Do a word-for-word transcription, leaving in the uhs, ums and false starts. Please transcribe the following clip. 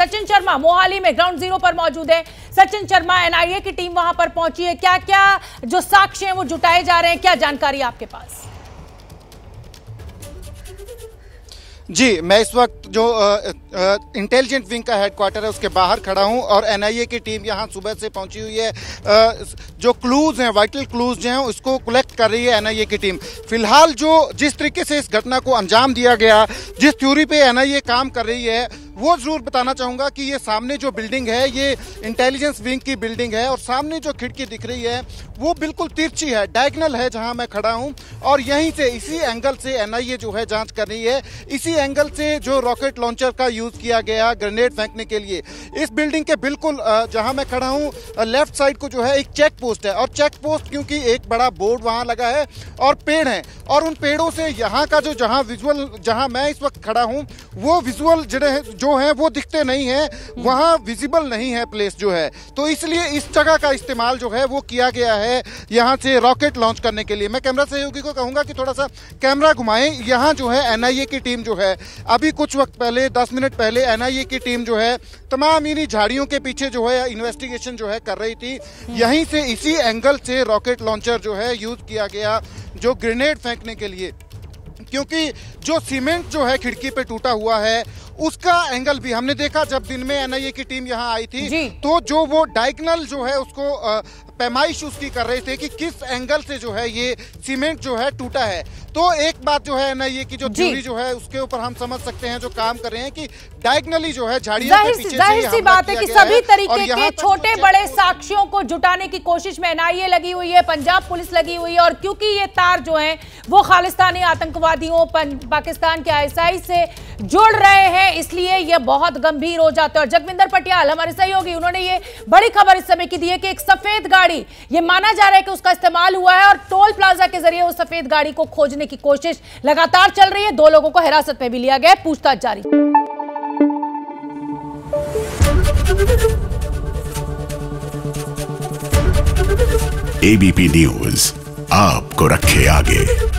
सचिन शर्मा मोहाली में ground zero पर मौजूद है। सचिन शर्मा, एनआईए की टीम वहां पर पहुंची है, क्या क्या जो साक्ष्य हैं वो जुटाए जा रहे हैं, क्या जानकारी आपके पास? जी, मैं इस वक्त जो इंटेलिजेंट विंग का हेडक्वार्टर है उसके बाहर खड़ा हूं और एनआईए की टीम यहां सुबह से पहुंची हुई है। आ, जो क्लूज हैं, वाइटल क्लूज जो हैं, उसको कलेक्ट कर रही है एनआईए की टीम। फिलहाल जो जिस तरीके से इस घटना को अंजाम दिया गया, जिस थ्योरी पे एनआईए काम कर रही है, वो जरूर बताना चाहूंगा कि ये सामने जो बिल्डिंग है ये इंटेलिजेंस विंग की बिल्डिंग है और सामने जो खिड़की दिख रही है वो बिल्कुल तिरछी है, डायगोनल है जहां मैं खड़ा हूं और यहीं से इसी एंगल से एनआईए जो है जांच कर रही है। इसी एंगल से जो रॉकेट लॉन्चर का यूज किया गया ग्रेनेड फेंकने के लिए, इस बिल्डिंग के बिल्कुल जहां मैं खड़ा हूं लेफ्ट साइड को जो है एक चेक पोस्ट है और चेक पोस्ट क्योंकि एक बड़ा बोर्ड वहां लगा है और पेड़ है और उन पेड़ों से यहाँ का जो जहां विजुअल जहां मैं इस वक्त खड़ा हूं वो विजुअल जो है वो दिखते नहीं है, वहां विजिबल नहीं है प्लेस जो है, तो इसलिए इस जगह का इस्तेमाल जो है वो किया गया है यहां से रॉकेट लॉन्च करने के लिए। मैं कैमरा सहयोगी को कहूंगा कि थोड़ा सा कैमरा घुमाएं। यहां जो है एनआईए की टीम जो है अभी कुछ वक्त पहले दस मिनट पहले एनआईए की टीम जो है तमाम इन्हीं झाड़ियों के पीछे जो है इन्वेस्टिगेशन जो है कर रही थी। यहीं से इसी एंगल से रॉकेट लॉन्चर जो है यूज किया गया जो ग्रेनेड फेंकने के लिए, क्योंकि जो सीमेंट जो है खिड़की पे टूटा हुआ है उसका एंगल भी हमने देखा जब दिन में एनआईए की टीम यहां आई थी, तो जो वो डायगोनल जो है उसको पैमाइश उसकी कर रहे थे कि किस एंगल से जो है ये सीमेंट जो है टूटा है। तो एक बात जो है एनआईए की जो थ्योरी जो है उसके ऊपर हम समझ सकते हैं जो काम कर रहे हैं कि डायगोनली जो है झाड़ियों के पीछे जाहिर सी बात है कि सभी तरीके के छोटे बड़े साक्ष्यों को जुटाने की कोशिश में एनआईए लगी हुई है, पंजाब पुलिस लगी हुई है और क्योंकि ये तार जो है वो खालिस्तानी आतंकवादियों पाकिस्तान के आईएसआई से जुड़ रहे हैं, इसलिए ये बहुत गंभीर हो जाते हैं। और जगविंदर पटियाल हमारे सहयोगी, उन्होंने ये बड़ी खबर इस समय की दी है कि एक सफेद गाड़ी, ये माना जा रहा है कि उसका इस्तेमाल हुआ है और टोल प्लाजा के जरिए उस सफेद गाड़ी को खोजने की कोशिश लगातार चल रही है। दो लोगों को हिरासत में भी लिया गया, पूछताछ जारी। एबीपी न्यूज आपको रखे आगे।